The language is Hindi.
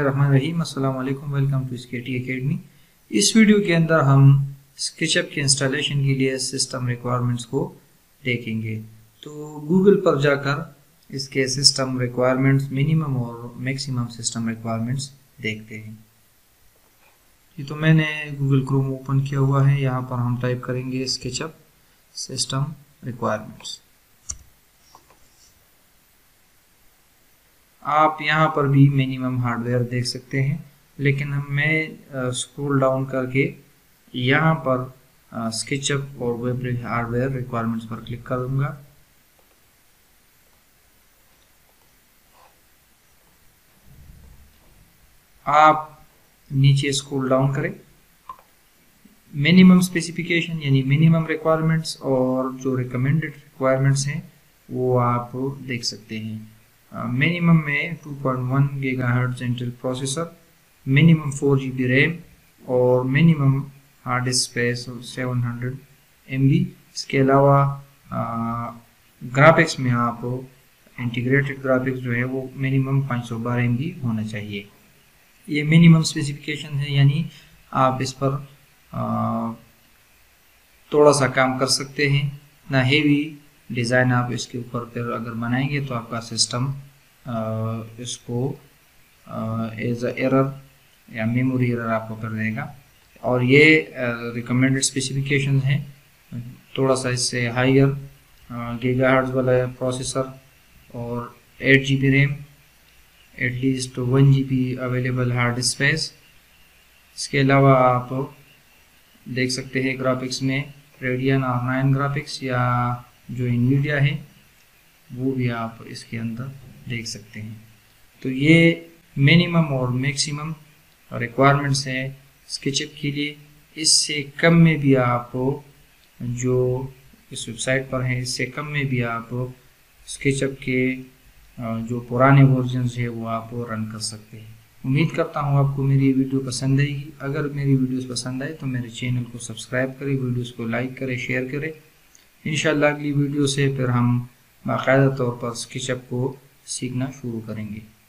बिस्मिल्लाहिर्रहमानिर्रहीम। अस्सलाम वालेकुम, वेलकम टू स्केटी एकेडमी। इस वीडियो के अंदर हम स्केचअप के इंस्टॉलेशन के लिए सिस्टम रिक्वायरमेंट्स को देखेंगे। तो गूगल पर जाकर इसके सिस्टम रिक्वायरमेंट्स मिनिमम और मैक्सिमम सिस्टम रिक्वायरमेंट्स देखते हैं। ये तो मैंने गूगल क्रोम ओपन किया हुआ है। यहाँ पर हम टाइप करेंगे स्केचअप सिस्टम रिक्वायरमेंट्स। आप यहाँ पर भी मिनिमम हार्डवेयर देख सकते हैं, लेकिन मैं स्क्रॉल डाउन करके यहाँ पर स्केचअप और वेब हार्डवेयर रिक्वायरमेंट्स पर क्लिक करूँगा। आप नीचे स्क्रॉल डाउन करें, मिनिमम स्पेसिफिकेशन यानी मिनिमम रिक्वायरमेंट्स और जो रिकमेंडेड रिक्वायरमेंट्स हैं वो आप देख सकते हैं। मिनिमम में 2.1 gigahertz Intel processor, minimum 4 GB RAM और minimum hard disk space 700 MB। इसके अलावा ग्राफिक्स में आप इंटीग्रेटेड ग्राफिक्स जो है वो मिनिमम 512 MB होना चाहिए। ये मिनिमम स्पेसिफिकेशन है, यानी आप इस पर थोड़ा सा काम कर सकते हैं। ना हेवी डिज़ाइन आप इसके ऊपर फिर अगर बनाएंगे तो आपका सिस्टम इसको एज अ एरर या मेमोरी एरर आपको कर देगा। और ये रिकमेंडेड स्पेसिफिकेशन है। थोड़ा सा इससे हाइयर गीगाहर्ट्ज वाला प्रोसेसर और 8 GB RAM, at least 1 GB available hard space. इसके अलावा आप देख सकते हैं ग्राफिक्स में रेडियन और 9 ग्राफिक्स या जो इनवीडिया है वो भी आप इसके अंदर देख सकते हैं। तो ये मिनिमम और मैक्सिमम रिक्वायरमेंट्स है स्केचअप के लिए। इससे कम में भी आप जो इस वेबसाइट पर हैं, इससे कम में भी आप स्केचअप के जो पुराने वर्जन्स है वो आप रन कर सकते हैं। उम्मीद करता हूँ आपको मेरी वीडियो पसंद आएगी। अगर मेरी वीडियोस पसंद आए तो मेरे चैनल को सब्सक्राइब करें, वीडियोस को लाइक करें, शेयर करें। इंशाल्लाह अगली वीडियो से फिर हम बाकायदा तौर पर स्केचअप को सीखना शुरू करेंगे।